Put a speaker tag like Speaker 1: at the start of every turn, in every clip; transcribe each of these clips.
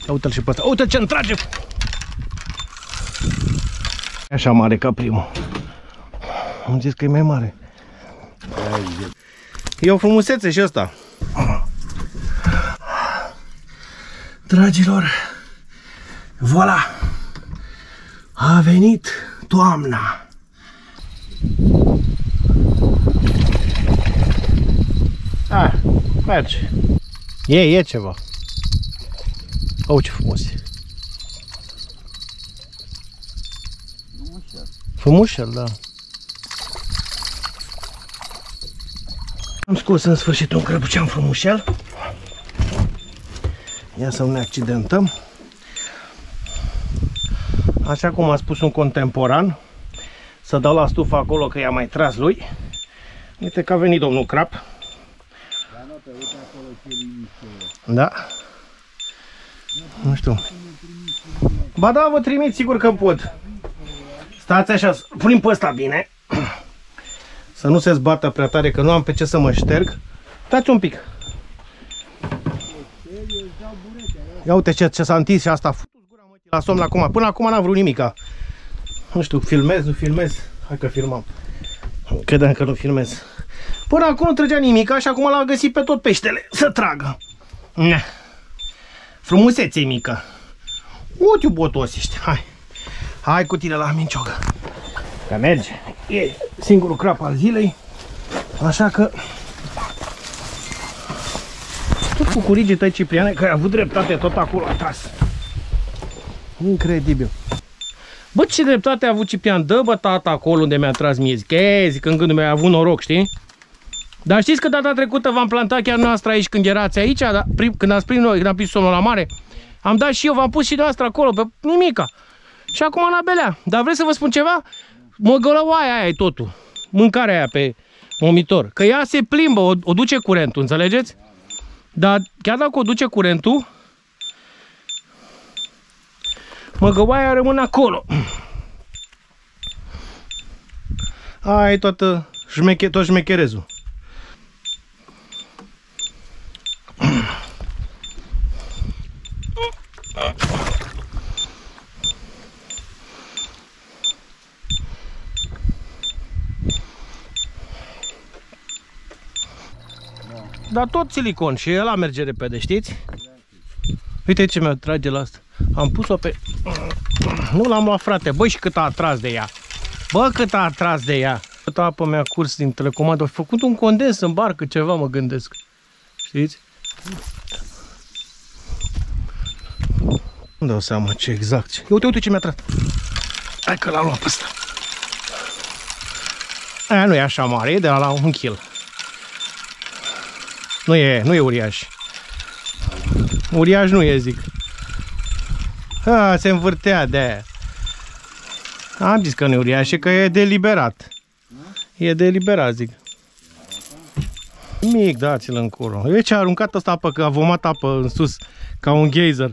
Speaker 1: Uite-l și pe ăsta. Uite ce-mi trage! Așa mare ca primul. Am zis că e mai mare. E o frumusețe și ăsta. Dragilor, voilà! A venit toamna. Merge. E ceva. Oh, ce frumos e. Frumușel, da. Am scos în sfârșit un crăbucean frumușel. Ia să nu ne accidentăm. Așa cum a spus un contemporan, să dau la stufa acolo că i-a mai tras lui. Uite că a venit domnul Crap. Da. Nu știu. Ba da, vă trimit, sigur că pot. Stați așa, punem pe ăsta bine. Să nu se zbată prea tare, că nu am pe ce să mă șterg. Stați un pic. Ia uite ce s-a întins și asta. La somn acum. Până acum n-am vrut nimica. Nu știu, filmez, nu filmez. Hai că filmam. Credeam că nu filmez. Până acum nu trăgea nimica și acum l-a găsit pe tot peștele să tragă. Ne. Frumusețe mică. Uite, botosiște. Hai. Hai cu tine la minciogă. Că merge. E singurul crap al zilei. Așa că... Tot cu curigii tăi, Cipriane, că ai avut dreptate tot acolo atras. Incredibil. Bă, ce dreptate a avut Ciprian? Dă, bă, tata, acolo unde mi-a tras mie. Zic în gândul meu, ai avut noroc, știi? Dar știți că data trecută v-am plantat chiar noastră aici când erați aici? Când ați prins noi, când am prins somnul la mare? Am dat și eu, v-am pus și noastră acolo, pe nimica. Și acum la belea. Dar vreți să vă spun ceva? Măgălăoaia aia e totul. Mâncarea aia pe momitor. Că ea se plimbă, o duce curentul, înțelegeți? Dar chiar dacă o duce curentul, măgăoaia rămâne acolo. Aia e tot șmecherezul. Dar tot silicon și ăla merge repede, știți? Uite ce mi-a trage la asta. Am pus-o pe... Nu l-am luat, frate. Băi, și cât a atras de ea. Bă, cât a atras de ea. Cât apă mi-a curs din telecomandă. Au făcut un condens în barcă, ceva, mă gândesc. Știți? Nu dau seama ce exact. Uite, uite ce mi-a tras. Hai că l-am luat pe ăsta. Aia nu e așa mare, e de la 1 kg. Nu e uriaș. Uriaș nu e, zic. Se învârtea de aia. Am zis că nu e uriaș, că e deliberat. E deliberat, zic. Mic, dați-l încolo. E ce a aruncat ăsta apă, că a vomat apă în sus, ca un geyser.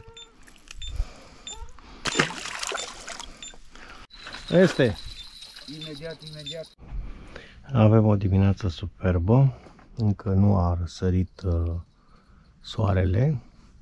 Speaker 1: Este. Imediat. Avem o dimineață superbă. Încă nu a răsărit soarele.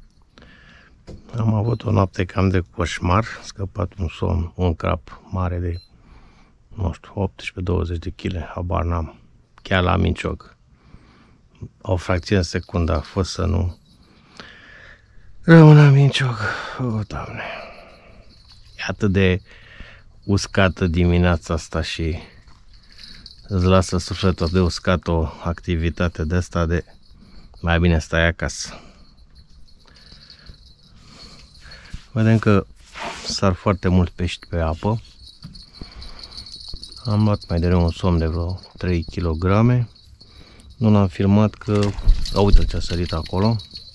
Speaker 1: Am avut o noapte cam de coșmar. Scăpat un somn, un crap mare de, nu știu, 18-20 de kg. Habar n-am. Chiar la minciog. O fracție în secundă a fost să nu rămân la minciog. O, Doamne. E atât de uscată dimineața asta și îți lasă sufletul de uscat o activitate de asta de mai bine stai acasă. Vedem că sar foarte mult pești pe apă. Am luat mai devreme un somn de vreo 3 kg. Nu l-am filmat că... Uite ce a sărit acolo.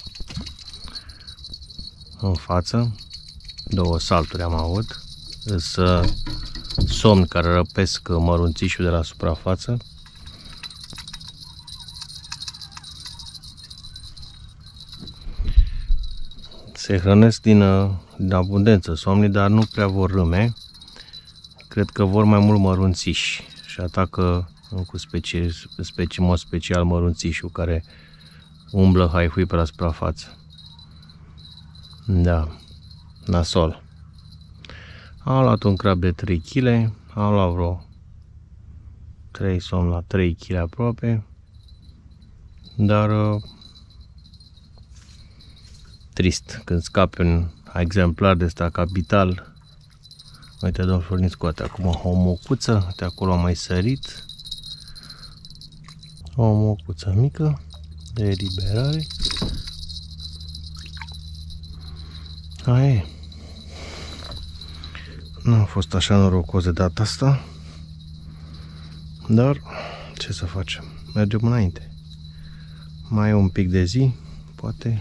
Speaker 1: În față. 2 salturi am avut. Însă somni care răpesc mărunțișul de la suprafață. Se hrănesc din abundență somnii, dar nu prea vor râme. Cred că vor mai mult mărunțiși și atacă cu în mod special mărunțișul care umblă haihui pe la suprafață. Da. nasol. Am luat un crab de 3 kg, am luat vreo 3 somn la 3 kg aproape, dar trist când scapi un exemplar de ăsta capital. Uite, domnul Florin scoate acum o mocuță, uite, acolo a mai sărit o mocuță mică de eliberare. Aia. Nu a fost așa norocos de data asta, dar ce să facem, mergem înainte. Mai e un pic de zi, poate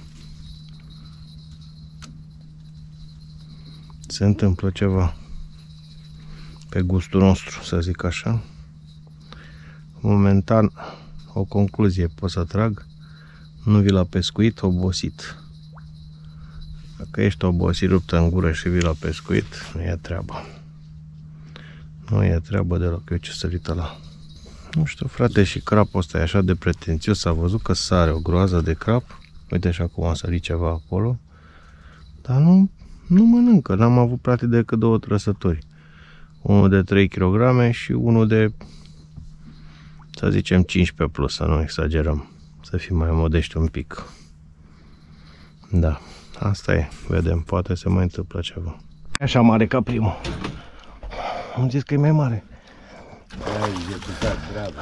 Speaker 1: se întâmplă ceva pe gustul nostru, să zic așa. Momentan, o concluzie pot să trag: nu vii la pescuit obosit. Dacă ești obosit, ruptă în gură și vii la pescuit, nu e treabă. Nu e treabă deloc. Eu ce sărită la... Nu știu, frate, și crapul ăsta e așa de pretențios. S-a văzut că sare o groază de crap. Uite, și acum am sărit ceva acolo. Dar nu mănâncă. N-am avut practic decât 2 trăsături. Unul de 3 kg și unul de, să zicem, 15 plus, să nu exagerăm. Să fim mai modești un pic. Da, asta e. Vedem, poate se mai întâmplă ceva. Așa mare ca primul. Am zis că e mai mare.
Speaker 2: Ai executat, bravo.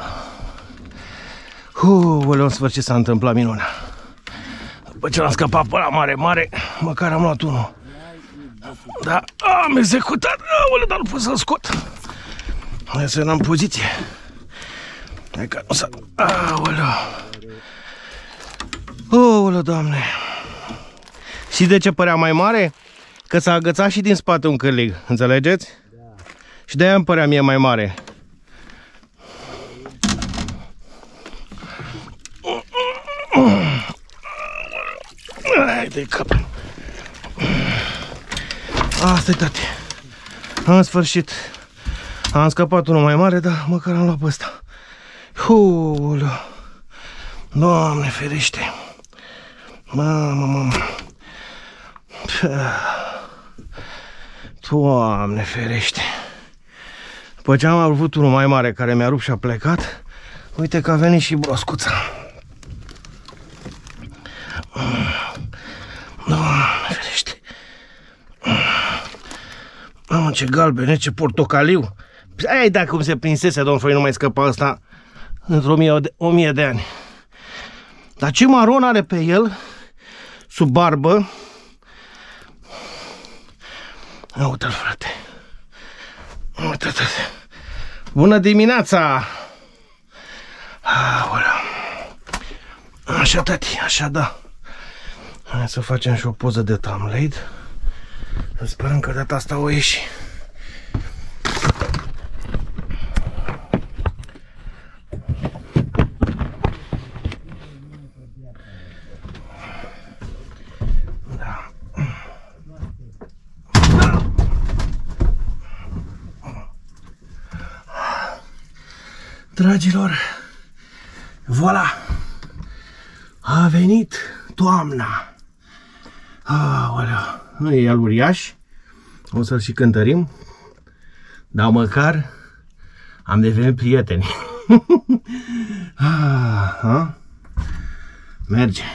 Speaker 1: În sfârșit s-a întâmplat minunea. După ce l-am scăpat pe ăla mare, măcar am luat unul. Da, am executat. Aoleu, dar nu pot să-l scot. Hai să n-am poziție. Hai că nu s-a... Aoleu, Doamne. Și de ce părea mai mare? Că s-a agățat și din spate un cârlig, înțelegeți? Da. Și de-aia îmi părea mie mai mare. Hai de cap. Asta-i, tati. În sfârșit. Am scăpat unul mai mare, dar măcar am luat pe ăsta. Doamne ferește. Mamă. Doamne ferește. După ce am avut unul mai mare care mi-a rupt și a plecat, uite că a venit și broscuța. Doamne ferește. Mamă, ce galbene, ce portocaliu. Ai, dacă cum se prinsese, domnul Florin, nu mai scăpa ăsta într-o 1000 de ani. Dar ce maron are pe el, sub barbă. Uite-l, frate. Uite-l. Bună dimineața! Aoleu. Așa, tati, așa, da. Hai să facem și o poză de thumbnail. Să sperăm că data asta o ieși. Da. Dragilor, voilà! A venit toamna. Aoleu. Nu e el uriaș, o să-l și cântărim, dar măcar am devenit prieteni. Merge.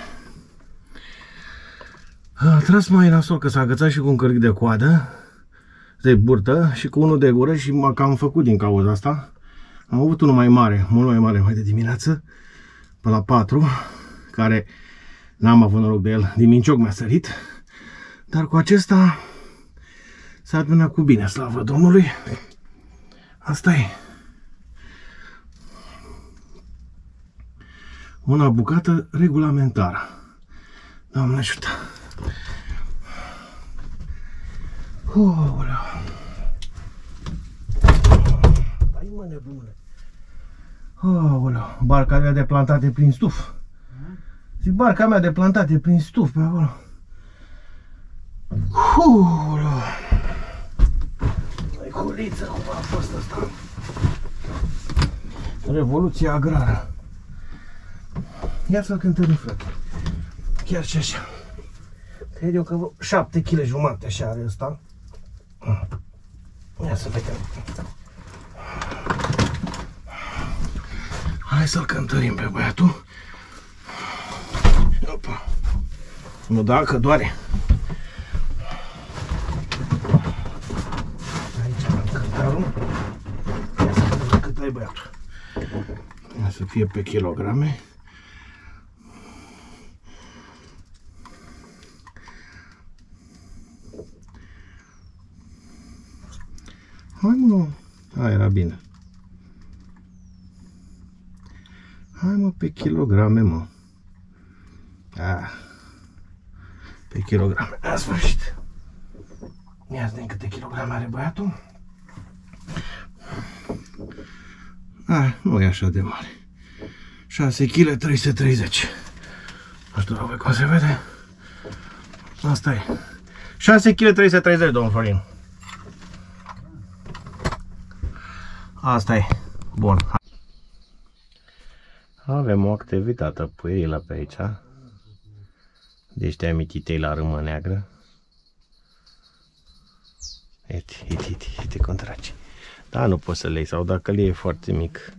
Speaker 1: A tras mai nasol că s-a agățat și cu un cârlig de coadă, de burtă și cu unul de gură și m-a cam făcut din cauza asta. Am avut unul mai mare, mult mai mare, mai de dimineață, pe la 4, care n-am avut noroc de el, din mincioc mi-a sărit. Dar cu acesta s-a adunat cu bine, slavă Domnului. Asta e. Una bucată regulamentară. Doamne ajută. Hai, mă, nebunule. Barca mea de plantate prin stuf. Zic, barca mea de plantate prin stuf pe acolo. Culiță, cum a fost asta? Revoluția agrară. Ia să-l cântărim, frate. Chiar și așa. Cred eu că vreo 7 kg jumate așa are ăsta. Ia să vedem. Hai să-l cântărim pe băiatul. Opa. Nu, dacă doare. Aici am cântarul. Ia să vedem cât ai băiatul. Ia să fie pe kilograme. Hai mă, aia era bine. Hai mă, pe kilograme, mă. Pe kilograme, a sfârșit. Ia să vedem câte kilograme are băiatul. Nu e așa de mare. 6 kg 330. Nu știu voi cum se vede. Asta e. 6 kg 330, domnul Florin. Asta e. Bun. Avem o activitate puerilă pe aici. Deci te-ai mititei la râmă neagră. Uite cum trage. Da, nu poți să le iei, sau dacă le iei foarte mic.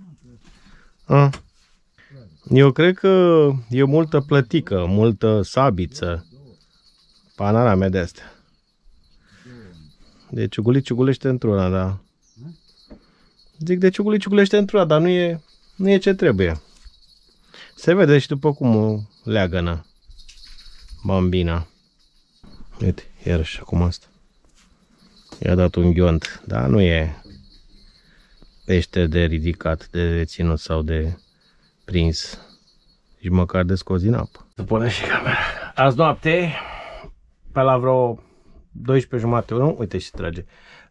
Speaker 1: Eu cred că e multă plătică, multă sabiță. Panara mea de astea. De ciugulește într-una, da. Zic de ciugulește într-una, dar nu e ce trebuie. Se vede și după cum o leagănă bambina. Uite, iarăși acum asta. I-a dat un ghiont, dar nu e pește de ridicat, de reținut sau de prins. Nici măcar de scos din apă. Se pune și camera. Azi noapte, pe la vreo 12:30, nu? Uite și trage.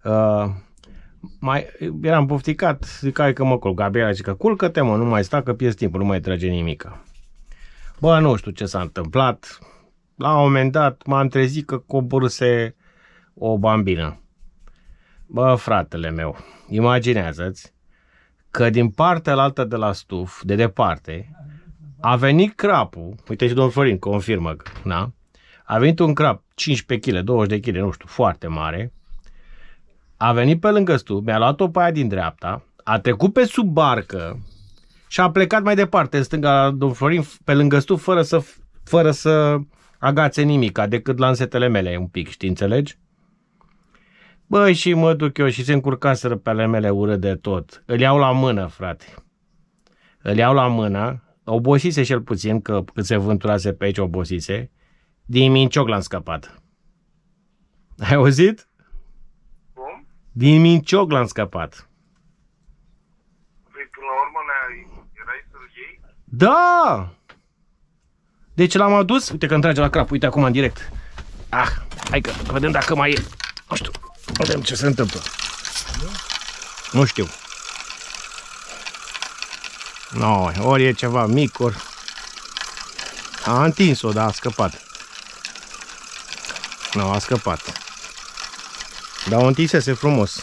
Speaker 1: Mai eram pofticat, zic hai că mă culc. Gabriela zice că culcă-te mă, nu mai sta că pierzi timpul, nu mai trage nimica. Bă, nu știu ce s-a întâmplat. La un moment dat m-am trezit că coborâse o bambină. Bă, fratele meu, imaginează-ți că din partea altă de la stuf, de departe, a venit crapul. Uite și domnul Florin confirmă, da? A venit un crap 15 kg, 20 de kg, nu știu, foarte mare. A venit pe lângă stuf, mi-a luat-o pe aia din dreapta, a trecut pe sub barcă și a plecat mai departe, în stânga, domnul Florin, pe lângă stuf, fără să agațe nimica, decât lansetele mele un pic, știi, înțelegi? Băi, și mă duc eu și se încurcaseră pe ale mele urât de tot. Îl iau la mână, frate. Îl iau la mână, obosise cel puțin, că cât se vânturase pe aici obosise, din mincioc l-am scăpat. Ai auzit?
Speaker 3: Cum?
Speaker 1: Din mincioc l-am scăpat.
Speaker 3: Păi până la urmă erai să-l iei?
Speaker 1: Da! Deci l-am adus, uite că îmi trage la crap, uite acum în direct. Hai că vedem dacă mai e. Nu știu, vedem ce se întâmplă. Nu știu. No, ori e ceva mic, ori... A întins-o, dar a scăpat. Nu, a scăpat. Dar o întinsese frumos.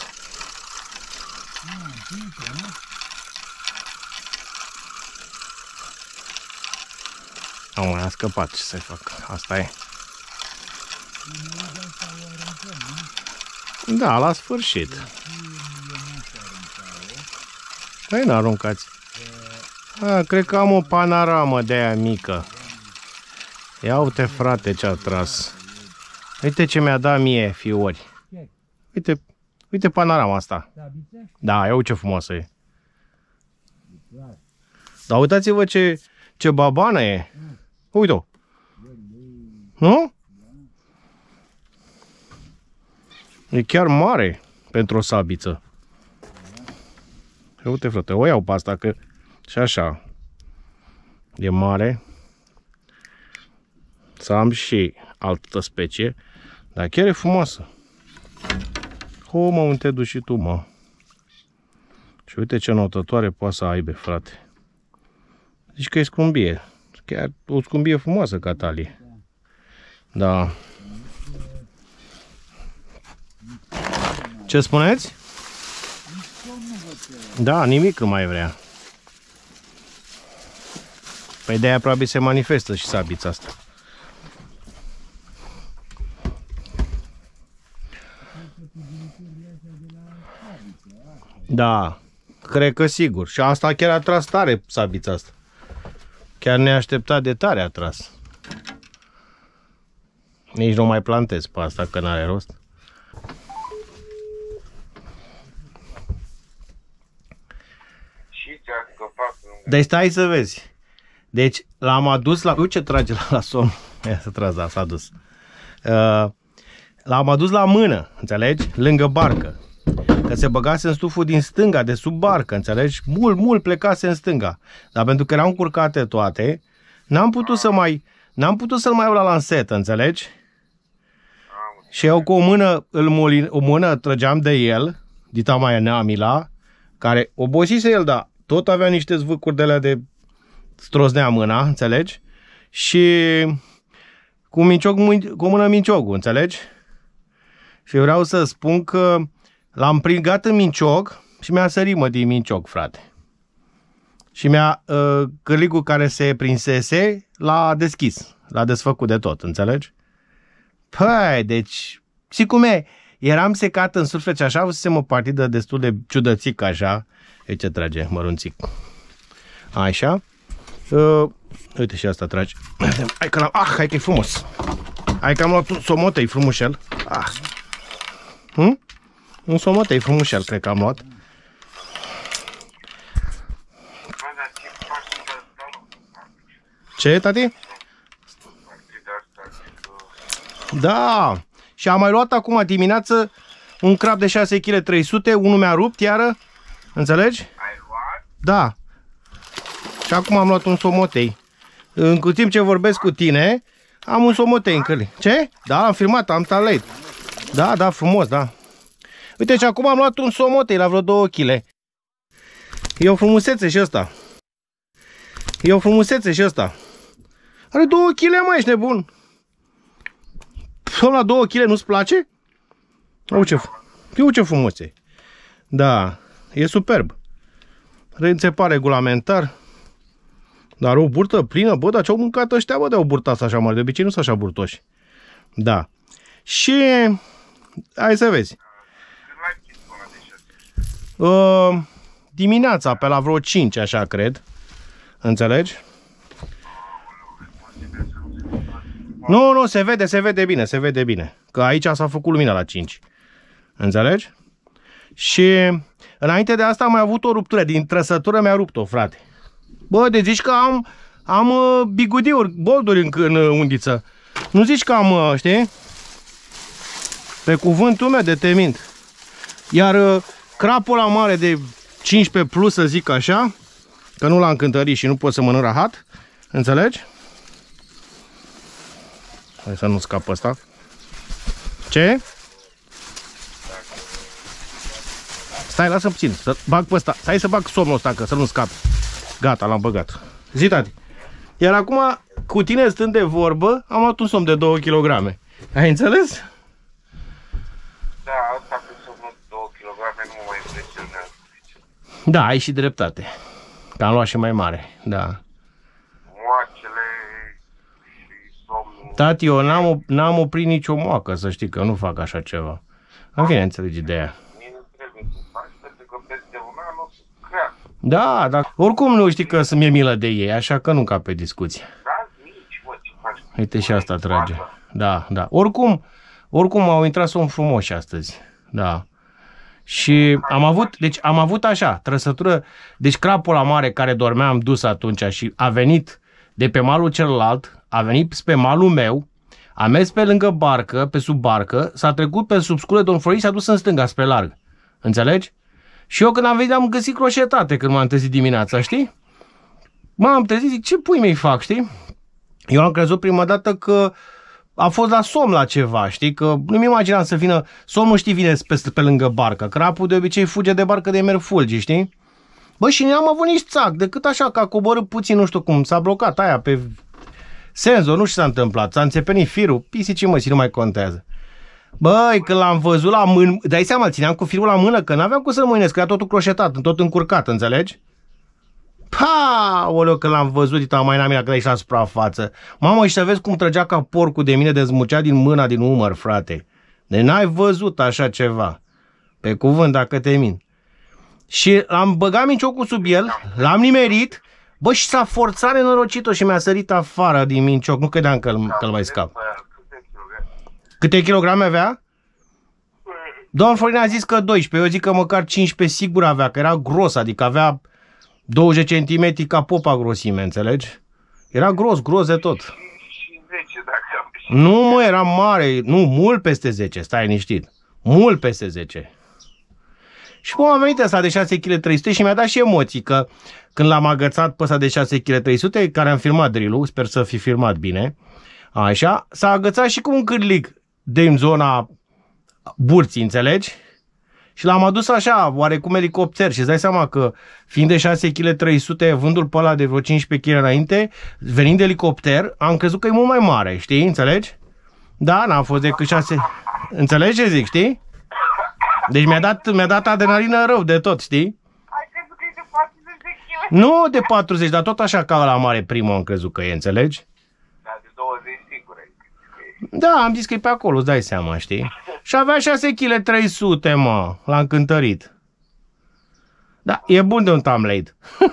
Speaker 1: Nu, mai a scăpat, ce să fac? Asta e. Da, la sfârșit. Păi n-aruncați. Cred că am o panoramă de aia mică. Ia uite, frate, ce a tras. Uite ce mi-a dat mie fiori. Uite panorama asta. Da, ia uite ce frumoasă e. Dar uitați-vă ce babană e. Uite-o. Nu? E chiar mare pentru o sabiță. Uite, frate, o iau pe asta că și așa e mare. Să am și altă specie, dar chiar e frumoasă. Mă, unde te duci și tu, mă? Și uite ce notătoare poate să aibă, frate. Zici că e scumbie. Chiar o scumbie frumoasă ca talie. Da. Ce spuneți? Da, nimic nu mai vrea. Păi de-aia probabil se manifestă și sabița asta. Da, cred că sigur. Și asta chiar a tras tare, sabița asta. Chiar neașteptat de tare a tras. Nici nu mai plantez pe asta, că n-are rost.
Speaker 3: Și ți-a scăpat lângă.
Speaker 1: Deci stai să vezi. Deci l-am adus la... Uite ce trage la somn. Ia să tragi, da, s-a dus. L-am adus la mână, înțelegi? Lângă barcă. Că se băgase în stuful din stânga, de sub barcă, înțelegi? Mult plecase în stânga. Dar pentru că erau încurcate toate, n-am putut să-l mai iau la lansetă, înțelegi? Și eu cu o mână trăgeam de el, dita mai Neamila, care obosise el, dar tot avea niște zvâcuri de alea de stroznea mâna, înțelegi? Și cu o mână minciocul, înțelegi? Și vreau să spun că l-am pringat în mincioc și mi-a sărit din mincioc, frate. Și cârligul care se prinsese l-a deschis, l-a desfăcut de tot, înțelegi? Păi, deci, și cum e? Eram secat în suflet și așa, avusem o partidă destul de ciudățică așa. E ce trage, mărunțic. Așa. Uite și asta trage. Hai că e frumos. Hai că am luat un somotei frumușel. Un somotei frumușel, cred că am luat. Ce, tati? Da. Și am mai luat acum dimineață un crab de 6 kg 300, unul mi-a rupt iară. Înțelegi?
Speaker 3: Ai luat?
Speaker 1: Da. Și acum am luat un somotei. În timp ce vorbesc cu tine, am un somotei în cârli. Ce? Da, am filmat, am talent. Da, frumos, da. Uite, și acum am luat un somotei la vreo 2 kg. E o frumusețe și ăsta. Are 2 kg, mă, ești nebun. Până la 2 kg nu-ți place? Uite ce frumos e. Da, e superb. Înțepa regulamentar. Dar o burtă plină, bă, dar ce-au mâncat ăștia, bă, de-au burtat așa mare. De obicei nu sunt așa burtoși. Da. Și hai să vezi. Dimineața, pe la vreo 5, așa cred. Înțelegi? Nu, se vede bine. Că aici s-a făcut lumina la 5. Înțelegi? Și înainte de asta am mai avut o ruptură. Din trăsătură mi-a rupt-o, frate. Bă, de zici că am bigudiuri, bolduri în undiță. Nu zici că am, știi? Pe cuvântul meu de te mint. Iar crapul ăla mare de 15 plus, să zic așa, că nu l-am cântărit și nu pot să mănânc rahat. Înțelegi? Hai să nu scap ăsta. Ce? Stai, lasă puțin, să bag pe ăsta. Stai să bag somnul ăsta, că să nu scap. Gata, l-am băgat. Zi, tati. Iar acum, cu tine stând de vorbă, am luat un somn de 2 kg. Ai înțeles?
Speaker 3: Da, asta cu somnul 2 kg nu mă mai impresionează.
Speaker 1: Da, ai și dreptate. Că am luat și mai mare, da.
Speaker 3: Moacele și somnul...
Speaker 1: Tati, eu n-am oprit nicio moacă, să știi că nu fac așa ceva. În fine, înțelegi ideea.
Speaker 3: Mie nu trebuie să faci, pentru că peste un an o să crească.
Speaker 1: Da, dar oricum nu știi că mi-e milă de ei, așa că nu ca pe discuție.
Speaker 3: Da, nici, mă, ce faci?
Speaker 1: Uite și asta trage. Da. Oricum au intrat somn frumoși astăzi. Da. Și am avut așa, trăsătură, deci crapul la mare care dormeam dus atunci și a venit de pe malul celălalt, a venit pe malul meu, a mers pe lângă barcă, pe sub barcă, s-a trecut pe sub scule Don Florin și s-a dus în stânga, spre larg. Înțelegi? Și eu când am venit am găsit croșetate când m-am trezit dimineața, știi? M-am trezit, zic, ce pui mei fac, știi? Eu am crezut prima dată că a fost la somn la ceva, știi? Că nu-mi imaginam să vină, somnul, știi, vine pe lângă barcă. Crapul de obicei fuge de barcă de merg fulgi, știi? Bă, și n-am avut nici țac, decât așa că a coborât puțin, nu știu cum, s-a blocat aia pe senzor, nu știu ce s-a întâmplat, s-a înțepenit firul, pisicii măsii, nu mai contează. Băi, când l-am văzut la mână, dai seama, îl țineam cu firul la mână, că n-aveam cum să-l mâinesc, că era totul croșetat, tot încurcat, înțelegi? Pa! Oleu, când l-am văzut, uita mai n-am că la suprafață. Mamă, și să vezi cum trăgea ca porcul de mine, dezmucea din mâna, din umăr, frate. Deci n-ai văzut așa ceva. Pe cuvânt, dacă te mint. Și am băgat minciocul sub el, l-am nimerit, bă, și s-a forțat nenorocit-o și mi-a sărit afară din mincioc. Nu credeam că îl mai scap. Câte kilograme avea? Domnul Florin a zis că 12, eu zic că măcar 15 sigur avea, că era gros, adică avea 20 cm ca popa grosime, înțelegi? Era gros de tot.
Speaker 3: Și 10 dacă am și...
Speaker 1: Nu, mă, era mare, nu, mult peste 10, stai liniștit. Mult peste 10. Și cum a venit ăsta de 6 kg 300 și mi-a dat și emoții, că când l-am agățat pe ăsta de 6 kg 300, care am filmat drill-ul, sper să fi filmat bine, așa, s-a agățat și cu un cârlig din zona burții, înțelegi? Și l-am adus așa, oarecum elicopter și îți dai seama că fiind de 6 kg 300, vându-l pe ăla de vreo 15 kg înainte, venind de elicopter, am crezut că e mult mai mare, știi? Înțelegi? Da, n-a fost decât 6... Înțelegi ce zic, știi? Deci mi-a dat adrenalină rău de tot, știi?
Speaker 3: Ai crezut că e de 40 de kg?
Speaker 1: Nu de 40, dar tot așa ca la mare primul am crezut că e, înțelegi?
Speaker 3: Da, de 20 sigur ai.
Speaker 1: Da, am zis că e pe acolo, îți dai seama, știi? Și avea 6 kg 300, mă, l-am cântărit. Da, e bun de un tamlade.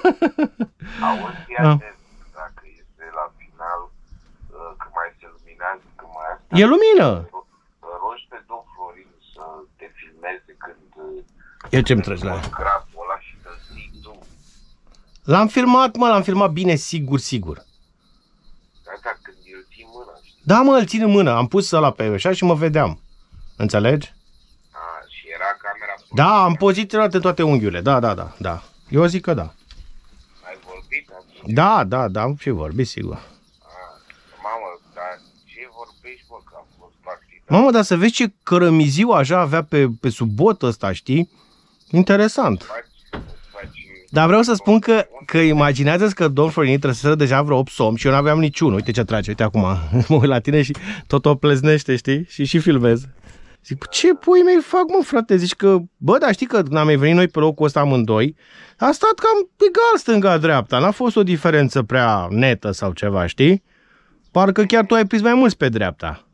Speaker 3: Auzi, iată, dacă este la final, când mai se luminează, când mai asta...
Speaker 1: E lumină!
Speaker 3: Rogi pe domn Florin să te filmeze când...
Speaker 1: Eu ce-mi treci la...
Speaker 3: Graful ăla și să zic tu.
Speaker 1: L-am filmat, mă, l-am filmat bine, sigur.
Speaker 3: Asta când îl ții mâna, știi?
Speaker 1: Da, mă, îl țin în mână, am pus ăla pe așa și mă vedeam. Înțelegi?
Speaker 3: Și era camera...
Speaker 1: Da, am poziționat în toate unghiurile, da. Eu zic că da.
Speaker 3: Ai vorbit?
Speaker 1: Da, am și vorbit, sigur.
Speaker 3: Mamă, dar ce vorbești, mă, că a fost practic?
Speaker 1: Mamă, dar să vezi ce cărămiziu așa avea pe sub botă ăsta, știi? Interesant. Dar vreau să spun că imaginează-ți că domnul Florin trăseseră deja vreo 8 somni și eu n-aveam niciunul. Uite ce trage, uite acum, mă uit la tine și tot o pleznește, știi? Și filmez. Zic, ce pui mei fac, mă, frate? Zici că, bă, dar știi că când am venit noi pe locul ăsta amândoi, a stat cam egal stânga-dreapta, n-a fost o diferență prea netă sau ceva, știi? Parcă chiar tu ai prins mai mulți pe dreapta.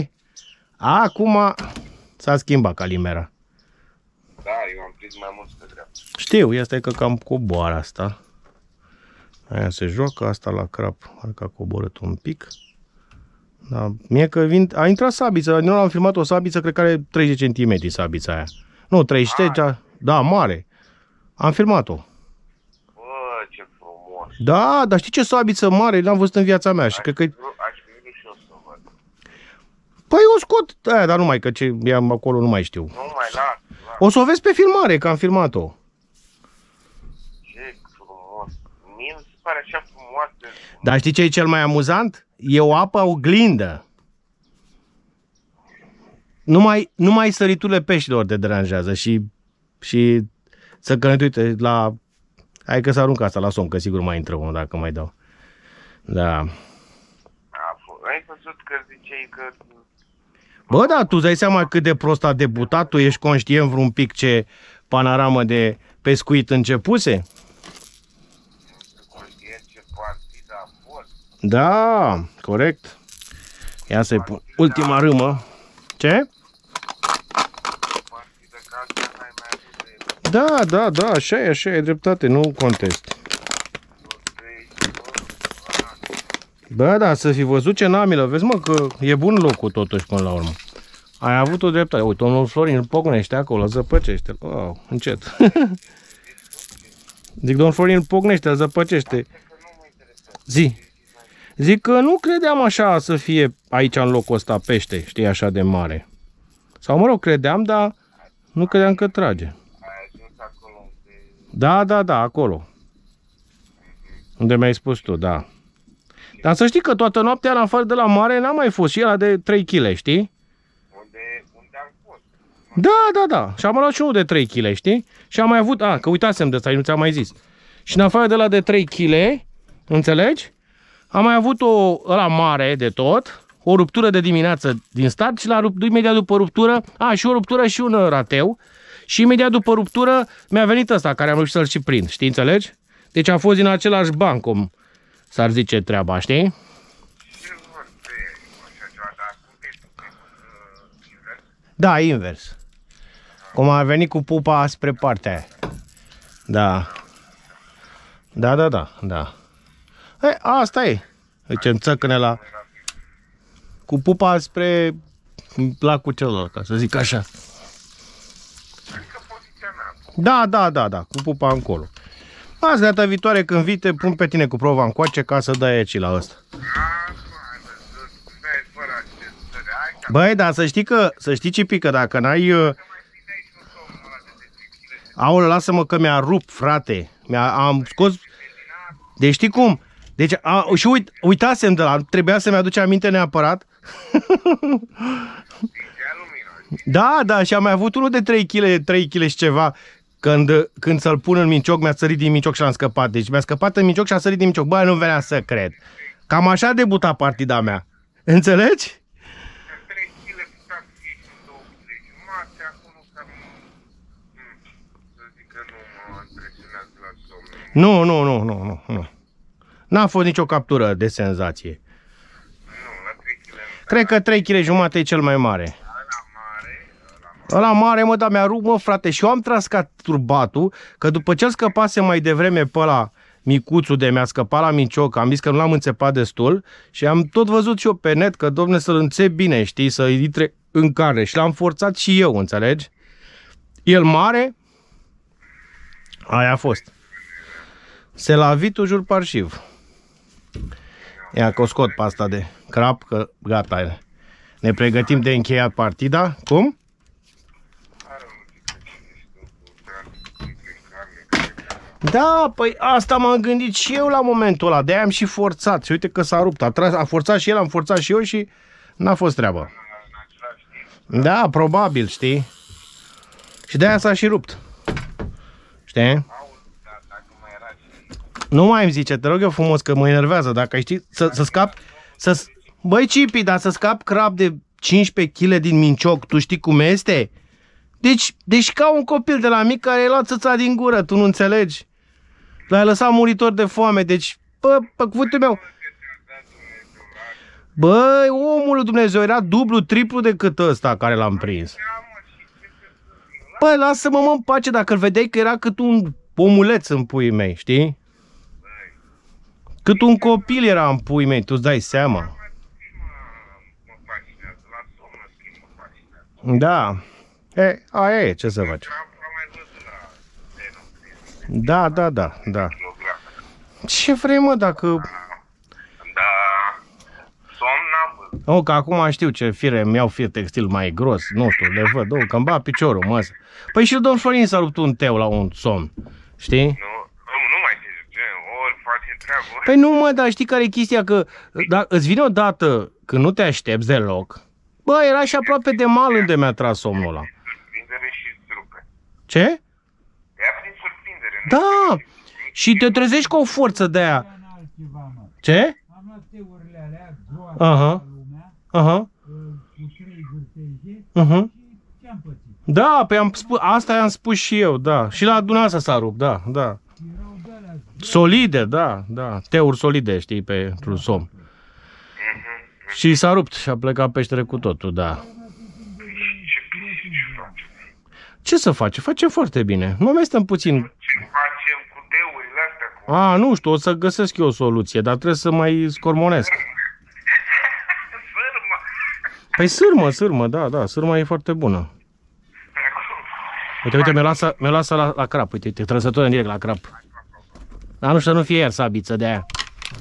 Speaker 1: Acum s-a schimbat calimera.
Speaker 3: Da, eu am prins mai mulți pe dreapta.
Speaker 1: Știu, asta e că cam coboară asta. Aia se joacă, asta la crap, parcă a coborât un pic. Da, mie că a intrat sabiță, eu am filmat o sabiță, cred că are 30 cm sabița aia. Nu, 30, da, mare. Am filmat-o.
Speaker 3: Bă, ce frumos.
Speaker 1: Da, dar știi ce sabiță mare l-am văzut în viața mea și cred că...
Speaker 3: Aș fi și eu să văd.
Speaker 1: Păi o scot, aia, dar numai că ce i-am acolo nu mai știu.
Speaker 3: Nu mai las.
Speaker 1: O să o vezi pe filmare, că am filmat-o.
Speaker 3: Ce frumos. Mie mi se pare așa frumoasă.
Speaker 1: Dar știi ce e cel mai amuzant? E o apă oglindă. Numai săriturile peștilor te deranjează și să călătuite la... Hai că să arunc asta la somn, că sigur mai intră unul dacă mai dau. Da.
Speaker 3: Ai văzut că ziceai că...
Speaker 1: Bă, da, tu îți dai seama cât de prost a debutat? Tu ești conștient vreun pic ce panoramă de pescuit începuse?
Speaker 3: Conștient ce partid a fost.
Speaker 1: Da, corect. Ia să-i pun ultima râmă. Ce?
Speaker 3: Partidă ca asta n-ai mai avut de...
Speaker 1: Da, așa e dreptate, nu contest. Bă, da, să fi văzut ce namilă, vezi mă că e bun locul totuși până la urmă. Ai avut o dreptate. Uite, domnul Florin îl pocnește acolo, zăpăcește. Oh, încet. Zic, domnul Florin îl pocnește, îl zăpăcește. Zic că nu credeam așa să fie aici în locul ăsta pește, știi, așa de mare. Sau mă rog, credeam, dar nu credeam că trage.
Speaker 3: Ai ajuns acolo unde...
Speaker 1: Da, acolo. Unde mi-ai spus tu, da. Dar să știi că toată noaptea, în afară de la mare, n-a mai fost și ăla de 3 kg, știi?
Speaker 3: Unde am fost.
Speaker 1: Da. Și am luat și unul de 3 kg, știi? Și am mai avut, că uitasem de ăsta, nu ți-am mai zis. Și în afară de la de 3 kg, înțelegi? Am mai avut ăla mare de tot, o ruptură de dimineață din start și imediat după ruptură, și o ruptură și un rateu. Și imediat după ruptură mi-a venit ăsta care am reușit să-l și prind, știi, înțelegi? Deci a fost din același banc, cum s-ar zice treaba, știi? Da, invers. Cum a venit cu pupa spre partea aia. Da. Da. E, asta e. Deci înțăcăne la... Cu pupa spre lacul celălalt, ca să zic așa.
Speaker 3: Adică poziția mea.
Speaker 1: Da, cu pupa încolo. Azi, data viitoare, când vii, te pun pe tine cu prova încoace ca să dai aici la ăsta. Băi, dar să știi ce pică, dacă n-ai... Aolă, lasă-mă că mi-a rupt, frate. Am scos... Deci știi cum? Deci, și uitasem de la... Trebuia să-mi aduce aminte neapărat. Da, și am mai avut unul de 3 kg și ceva. Când să-l pun în mincioc, mi-a sărit din mincioc și l-am scăpat. Deci mi-a scăpat în mincioc și a sărit din mincioc. Bă, nu venea să cred. Cam așa a debutat partida mea. Înțelegi? Nu. N-a fost nicio captură de senzație. Cred că 3 kg jumate e cel mai mare. Ăla mare, mă, dar mi-a rupt, mă, frate. Și eu am trascat turbatul, că după ce scăpase mai devreme pe ăla micuțul de mi-a scăpat la mincioc, am zis că nu l-am înțepat destul și am tot văzut și eu pe net că, domne, să-l înțep bine, știi, să intre în carne. Și l-am forțat și eu, înțelegi? El mare, aia a fost. Se la vitul jur parșiv. Ia că o scot pe asta de crap, că gata. Ne pregătim de încheiat partida. Cum? Da, păi asta m-am gândit și eu la momentul ăla. De-aia am și forțat. Și uite că s-a rupt. A forțat și el, am forțat și eu și n-a fost treabă. Da, probabil, știi? Și de-aia s-a și rupt. Știi? Nu mai îmi zice, te rog eu frumos, că mă enervează. Dacă știi, să scap... Băi, Cipi, dar să scap crab de 15 kg din mincioc, tu știi cum este? Deci ca un copil de la mic care i-a luat țâța din gură, tu nu înțelegi? L-ai lăsat muritor de foame, deci, pe cuvântul meu. Băi, omul lui Dumnezeu, era dublu, triplu decât ăsta care l-am prins. Băi, lasă-mă, mă, în pace, dacă îl vedeai că era cât un omuleț în puii mei, știi? Cât un copil era în puii mei, tu-ți dai seama. Da. Aia e, ce să faci? Da. Ce vrei, mă, dacă...
Speaker 3: Da. Somn n-am văzut.
Speaker 1: O, că acum știu ce fire, îmi iau fir textil mai gros, nu știu, le văd, că îmi bat piciorul, mă. Păi și domnul Florin s-a rupt un teu la un somn, știi?
Speaker 3: Nu mai știu, ori face treabă.
Speaker 1: Păi nu, mă, dar știi care e chestia, că îți vine odată când nu te aștepți deloc. Bă, era și aproape de mal unde mi-a tras somnul ăla.
Speaker 3: Surprindere și strupe.
Speaker 1: Ce?
Speaker 3: Ea prin surprindere.
Speaker 1: Da! Și te trezești cu o forță de aia. Ce?
Speaker 4: Am luat teurile alea, groase
Speaker 1: Aha.
Speaker 4: lumea, cu 3 vârteje și ce-am pățit?
Speaker 1: Da, pe asta i-am spus și eu, da. Și la dumneavoastră s-a rupt, da.
Speaker 4: Erau de alea
Speaker 1: Solide, da. Teuri solide, știi, pentru somn. Și s-a rupt și a plecat peștere cu totul, da. Ce să face? Face foarte bine. Nu mai stăm puțin.
Speaker 3: Ce facem cu teurile astea?
Speaker 1: Nu știu, o să găsesc eu o soluție, dar trebuie să mai scormonesc.
Speaker 3: Sârmă.
Speaker 1: Păi sârmă, da, sârma e foarte bună. Uite, mi-o lasă la crap, uite, trăsătură în direct la crap. Dar nu știu să nu fie iar sabiță de aia.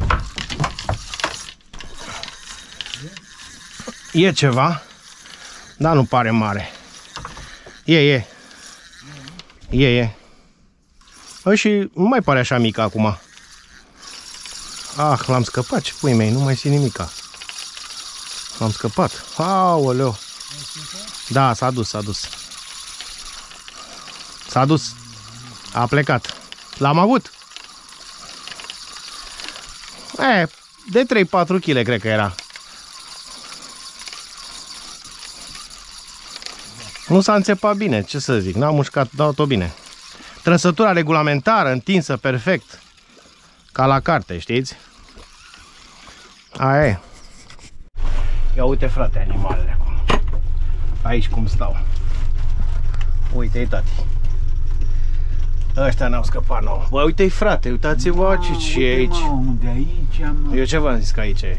Speaker 1: E ceva, dar nu pare mare. E. Și nu mai pare așa mic acum. L-am scăpat, ce pui mei, nu mai simt nimica. L-am scăpat. Aoleu. Da, s-a dus. A plecat. L-am avut. De 3-4 kg cred că era. Nu s-a înțepat bine, ce să zic, n-am mușcat, dau-o bine. Trăsătura regulamentară, întinsă, perfect. Ca la carte, știți? Aia e. Ia uite, frate, animalele acum. Aici cum stau. Uite-i, tati. Ăștia n-au scăpat nouă. Bă, uite-i, frate, uitați-vă ce e aici.
Speaker 2: Unde aici am...
Speaker 1: Eu ce v-am zis că aici e?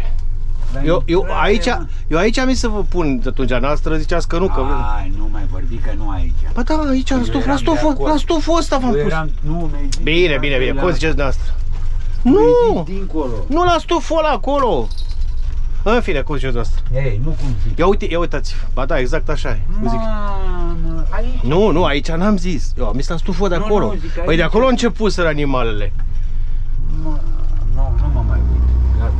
Speaker 1: Eu aici am zis să vă pun atunci, noastră ziceați că nu, că...
Speaker 2: Ai, nu mai vorbi că nu aici.
Speaker 1: Ba da, aici, la stuful ăsta v-am pus. Bine, cum ziceți noastră? Nu! Nu la stuful ăla acolo! În fine, cum ziceți noastră?
Speaker 2: Ei, nu cum zic.
Speaker 1: Ia uitați, ba da, exact așa e.
Speaker 2: Mamă, aici?
Speaker 1: Nu, aici n-am zis. Eu am zis la stuful de acolo. Păi de acolo începuseră animalele.
Speaker 2: Nu mă mai uit. Gata.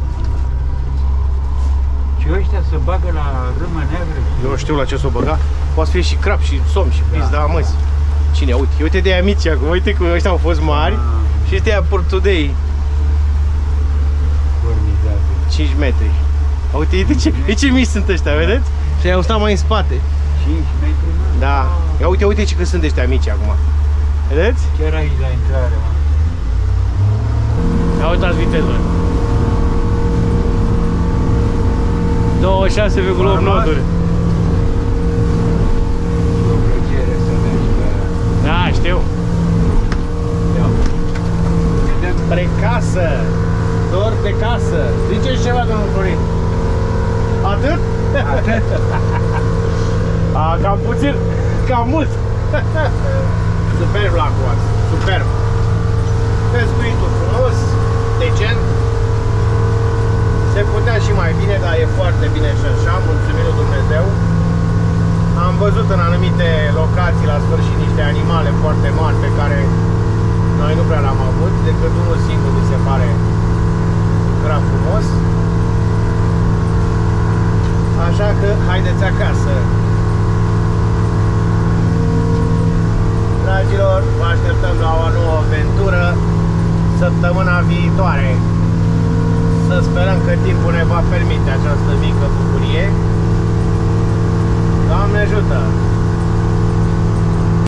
Speaker 2: Și ăștia se bagă la râmă neagră?
Speaker 1: Eu știu la ce s-o băga. Poate fi și crap, și somn, și pis, da, măzi. Cine? Uite de aia mici acum, uite cum ăștia au fost mari. Și ăștia aia portudei. 5 metri. Uite ce mici sunt ăștia, vedeți? Și au stat mai în spate.
Speaker 2: 5 metri, mă?
Speaker 1: Da. Ia uite ce că sunt ăștia mici acum. Vedeți?
Speaker 2: Chiar aici la intrare, mă.
Speaker 1: Ia uitați viteză. 26,8 noduri.
Speaker 2: E o plăcere să mergi pe...
Speaker 1: Da, știu. Spre casă. Dor de casă. Ziceți ceva, domnul Florin? Atât?
Speaker 2: Atât?
Speaker 1: Cam puțin, cam mult. Superb lacul ăsta, superb. Pescuitul frumos, decent. Se putea și mai bine, dar e foarte bine și așa, mulțumim lui Dumnezeu. Am văzut în anumite locații la sfârșit niște animale foarte mari pe care noi nu prea l-am avut, decât unul singur mi se pare grav frumos. Așa că haideți acasă. Dragilor, vă așteptăm la o nouă aventură săptămâna viitoare. Să sperăm că timpul ne va permite această mică bucurie.